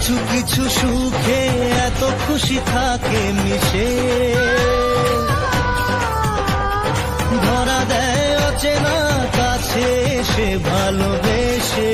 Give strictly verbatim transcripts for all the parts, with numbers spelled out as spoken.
কিছু কিছু সুখে এত খুশি থাকে মিশে, ধরা দেয় অচেনা কাছে সে ভালোবেসে।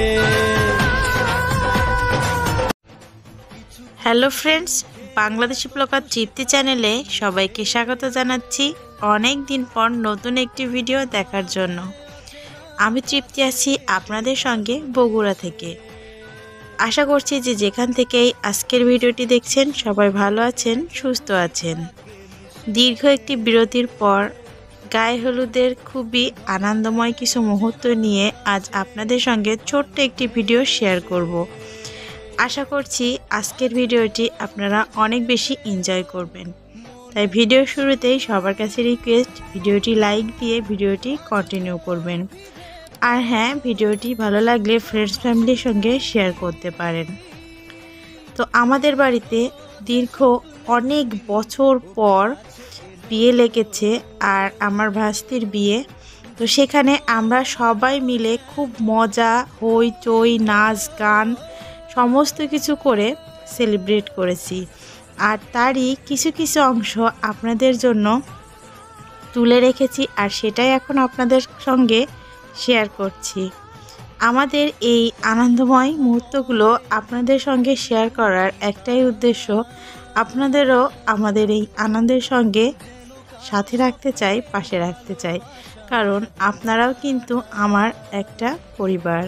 Hello friends, Bangladeshi blogger Tripti চ্যানেলে সবাইকে স্বাগত জানাচ্ছি অনেক দিন পর নতুন একটি ভিডিও দেখার জন্য। আমি তৃপ্তি আছি আপনাদের সঙ্গে বগুড়া থেকে। আশা করছি যে যেখান থেকেই আজকের ভিডিওটি দেখছেন সবাই ভালো আছেন, সুস্থ আছেন। দীর্ঘ একটি বিরতির পর গায়ে হলুদের খুবই আনন্দময় কিছু মুহূর্ত নিয়ে আজ আপনাদের সঙ্গে ছোট্ট একটি ভিডিও শেয়ার করব। আশা করছি আজকের ভিডিওটি আপনারা অনেক বেশি এনজয় করবেন। তাই ভিডিও শুরুতেই সবার কাছে রিকোয়েস্ট, ভিডিওটি লাইক দিয়ে ভিডিওটি কন্টিনিউ করবেন। আর হ্যাঁ, ভিডিওটি ভালো লাগলে ফ্রেন্ডস ফ্যামিলির সঙ্গে শেয়ার করতে পারেন। তো আমাদের বাড়িতে দীর্ঘ অনেক বছর পর বিয়ে লেগেছে, আর আমার ভাস্তির বিয়ে। তো সেখানে আমরা সবাই মিলে খুব মজা, হইচই, নাচ গান সমস্ত কিছু করে সেলিব্রেট করেছি। আর তারই কিছু কিছু অংশ আপনাদের জন্য তুলে রেখেছি, আর সেটাই এখন আপনাদের সঙ্গে শেয়ার করছি। আমাদের এই আনন্দময় মুহূর্তগুলো আপনাদের সঙ্গে শেয়ার করার একটাই উদ্দেশ্য, আপনাদেরও আমাদের এই আনন্দের সঙ্গে সাথে রাখতে চাই, পাশে রাখতে চাই, কারণ আপনারাও কিন্তু আমার একটা পরিবার।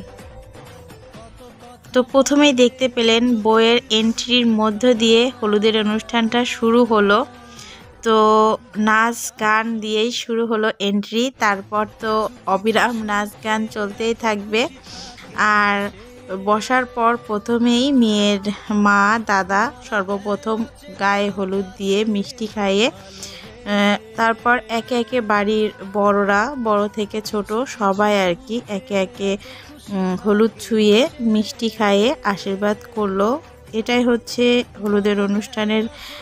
তো প্রথমেই দেখতে পেলেন বইয়ের এন্ট্রির মধ্য দিয়ে হলুদের অনুষ্ঠানটা শুরু হলো। তো নাচ গান দিয়েই শুরু হলো এন্ট্রি, তারপর তো অবিরাম নাচ গান চলতেই থাকবে। আর বসার পর প্রথমেই মেয়ের মা দাদা সর্বপ্রথম গায়ে হলুদ দিয়ে মিষ্টি খাইয়ে, তারপর একে একে বাড়ির বড়রা, বড় থেকে ছোট সবাই আর কি একে একে হলুদ ছুঁয়ে মিষ্টি খাইয়ে আশীর্বাদ করলো। এটাই হচ্ছে হলুদের অনুষ্ঠানের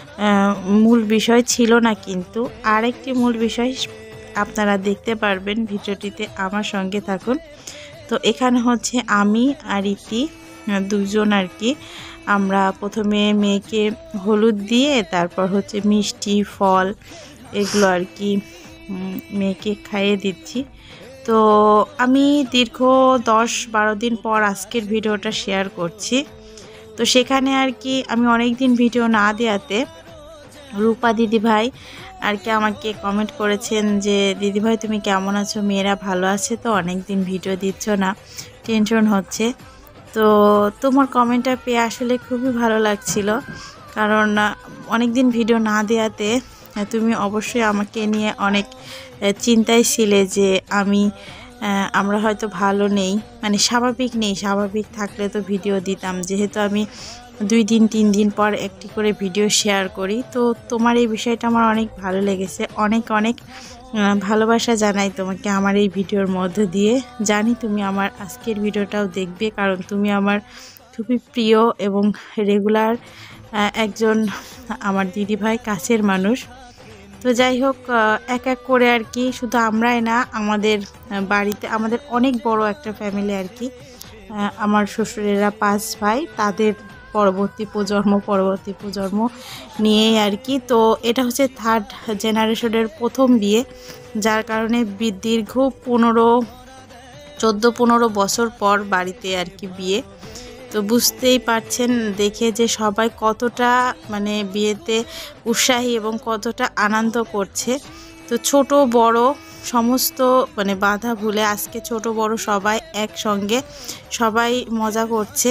মূল বিষয় ছিল না, কিন্তু আরেকটি মূল বিষয় আপনারা দেখতে পারবেন ভিডিওটিতে, আমার সঙ্গে থাকুন। তো এখানে হচ্ছে আমি আর ইতি দুজন আর কি, আমরা প্রথমে মেয়েকে হলুদ দিয়ে তারপর হচ্ছে মিষ্টি ফল এগুলো আর কি মেয়েকে খাইয়ে দিচ্ছি। তো আমি দীর্ঘ দশ বারো দিন পর আজকের ভিডিওটা শেয়ার করছি। তো সেখানে আর কি আমি অনেক দিন ভিডিও না দেওয়াতে রূপা দিদিভাই আর কি আমাকে কমেন্ট করেছেন যে দিদিভাই তুমি কেমন আছো, মেয়েরা ভালো আছে তো, অনেক দিন ভিডিও দিচ্ছ না, টেনশন হচ্ছে। তো তোমার কমেন্টটা পেয়ে আসলে খুবই ভালো লাগছিল, কারণ অনেক দিন ভিডিও না দেওয়াতে তুমি অবশ্যই আমাকে নিয়ে অনেক চিন্তায় ছিলে যে আমি আমরা হয়তো ভালো নেই, মানে স্বাভাবিক নেই। স্বাভাবিক থাকলে তো ভিডিও দিতাম, যেহেতু আমি দুই দিন তিন দিন পর একটি করে ভিডিও শেয়ার করি। তো তোমার এই বিষয়টা আমার অনেক ভালো লেগেছে, অনেক অনেক ভালোবাসা জানাই তোমাকে আমার এই ভিডিওর মধ্য দিয়ে। জানি তুমি আমার আজকের ভিডিওটাও দেখবে, কারণ তুমি আমার খুবই প্রিয় এবং রেগুলার একজন আমার দিদিভাই, কাছের মানুষ। তো যাই হোক, এক এক করে আর কি, শুধু আমরাই না, আমাদের বাড়িতে আমাদের অনেক বড় একটা ফ্যামিলি আর কি। আমার শ্বশুরেরা পাঁচ ভাই, তাদের পরবর্তী প্রজন্ম পরবর্তী প্রজন্ম নিয়েই আর কি। তো এটা হচ্ছে থার্ড জেনারেশনের প্রথম বিয়ে, যার কারণে দীর্ঘ পনেরো চোদ্দো পনেরো বছর পর বাড়িতে আর কি বিয়ে। তো বুঝতেই পারছেন দেখে যে সবাই কতটা মানে বিয়েতে উৎসাহী এবং কতটা আনন্দ করছে। তো ছোট বড় সমস্ত মানে বাধা ভুলে আজকে ছোট বড় সবাই একসঙ্গে সবাই মজা করছে।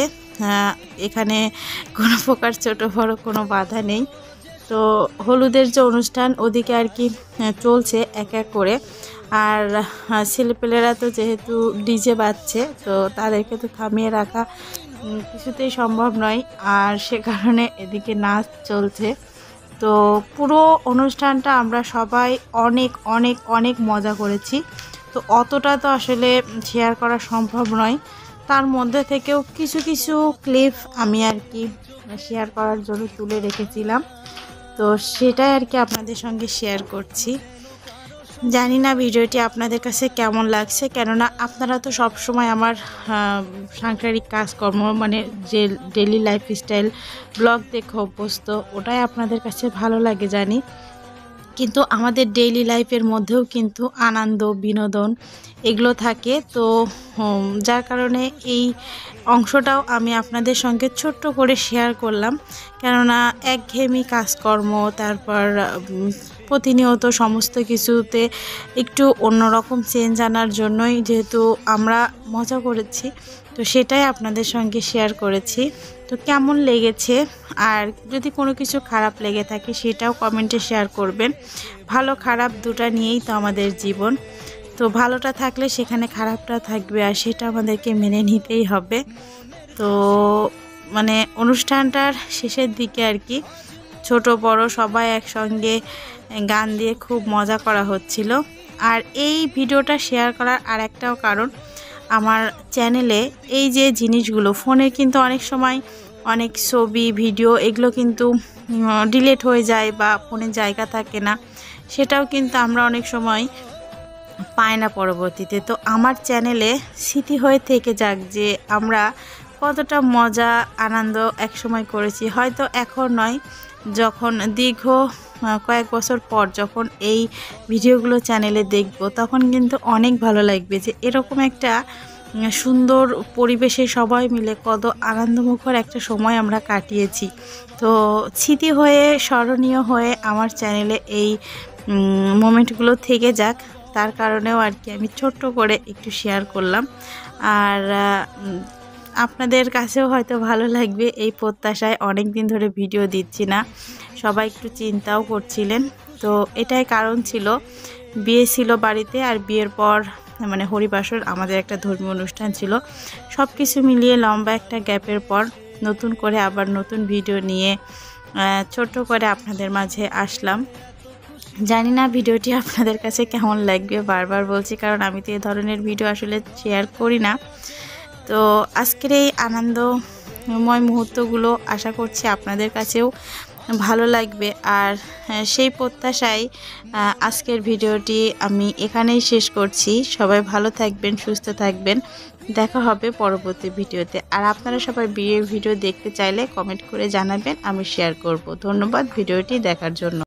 এখানে কোনো প্রকার ছোট বড় কোনো বাধা নেই। তো হলুদের যে অনুষ্ঠান ওদিকে আর কি চলছে এক এক করে, আর ছেলেপেলেরা তো যেহেতু ডিজে বাজছে, তো তাদেরকে তো থামিয়ে রাখা কিছুতেই সম্ভব নয়, আর সে কারণে এদিকে নাচ চলছে। তো পুরো অনুষ্ঠানটা আমরা সবাই অনেক অনেক অনেক মজা করেছি। তো অতটা তো আসলে শেয়ার করা সম্ভব নয়, তার মধ্যে থেকেও কিছু কিছু ক্লিপ আমি আর কি শেয়ার করার জন্য তুলে রেখেছিলাম। তো সেটাই আর কি আপনাদের সঙ্গে শেয়ার করছি। জানি না ভিডিওটি আপনাদের কাছে কেমন লাগছে, কেননা আপনারা তো সব সময় আমার সাংসারিক কাজকর্ম মানে যে ডেইলি লাইফস্টাইল ব্লগ দেখে অভ্যস্ত, ওটাই আপনাদের কাছে ভালো লাগে জানি। কিন্তু আমাদের ডেইলি লাইফের মধ্যেও কিন্তু আনন্দ বিনোদন এগুলো থাকে, তো যার কারণে এই অংশটাও আমি আপনাদের সঙ্গে ছোট্ট করে শেয়ার করলাম। কেননা একঘেয়েমি কাজকর্ম, তারপর প্রতিনিয়ত সমস্ত কিছুতে একটু অন্যরকম চেঞ্জ আনার জন্যই যেহেতু আমরা মজা করেছি, তো সেটাই আপনাদের সঙ্গে শেয়ার করেছি। তো কেমন লেগেছে, আর যদি কোনো কিছু খারাপ লেগে থাকে সেটাও কমেন্টে শেয়ার করবেন। ভালো খারাপ দুটা নিয়েই তো আমাদের জীবন, তো ভালোটা থাকলে সেখানে খারাপটা থাকবে, আর সেটা আমাদেরকে মেনে নিতেই হবে। তো মানে অনুষ্ঠানটার শেষের দিকে আর কি ছোট বড় সবাই একসঙ্গে গান দিয়ে খুব মজা করা হচ্ছিল। আর এই ভিডিওটা শেয়ার করার আর একটাও কারণ, আমার চ্যানেলে এই যে জিনিসগুলো ফোনে কিন্তু অনেক সময় অনেক ছবি ভিডিও এগুলো কিন্তু ডিলিট হয়ে যায় বা ফোনের জায়গা থাকে না, সেটাও কিন্তু আমরা অনেক সময় পাই না পরবর্তীতে। তো আমার চ্যানেলে স্মৃতি হয়ে থেকে যাক যে আমরা কতটা মজা আনন্দ একসময় করেছি। হয়তো এখন নয়, যখন দীর্ঘ কয়েক বছর পর যখন এই ভিডিওগুলো চ্যানেলে দেখব, তখন কিন্তু অনেক ভালো লাগবে যে এরকম একটা সুন্দর পরিবেশে সবাই মিলে কত আনন্দমুখর একটা সময় আমরা কাটিয়েছি। তো স্মৃতি হয়ে স্মরণীয় হয়ে আমার চ্যানেলে এই মোমেন্টগুলো থেকে যাক, তার কারণেও আর কি আমি ছোট্ট করে একটু শেয়ার করলাম। আর আপনাদের কাছেও হয়তো ভালো লাগবে এই প্রত্যাশায়। অনেক দিন ধরে ভিডিও দিচ্ছি না, সবাই একটু চিন্তাও করছিলেন। তো এটাই কারণ ছিল, বিয়ে ছিল বাড়িতে, আর বিয়ের পর মানে হরিবাসর আমাদের একটা ধর্মীয় অনুষ্ঠান ছিল, সব কিছু মিলিয়ে লম্বা একটা গ্যাপের পর নতুন করে আবার নতুন ভিডিও নিয়ে ছোট্ট করে আপনাদের মাঝে আসলাম। জানি না ভিডিওটি আপনাদের কাছে কেমন লাগবে, বারবার বলছি কারণ আমি তো এই ধরনের ভিডিও আসলে শেয়ার করি না। তো আজকের এই আনন্দময় মুহূর্তগুলো আশা করছি আপনাদের কাছেও ভালো লাগবে। আর সেই প্রত্যাশায় আজকের ভিডিওটি আমি এখানেই শেষ করছি। সবাই ভালো থাকবেন, সুস্থ থাকবেন, দেখা হবে পরবর্তী ভিডিওতে। আর আপনারা সবাই বিয়ের ভিডিও দেখতে চাইলে কমেন্ট করে জানাবেন, আমি শেয়ার করব। ধন্যবাদ ভিডিওটি দেখার জন্য।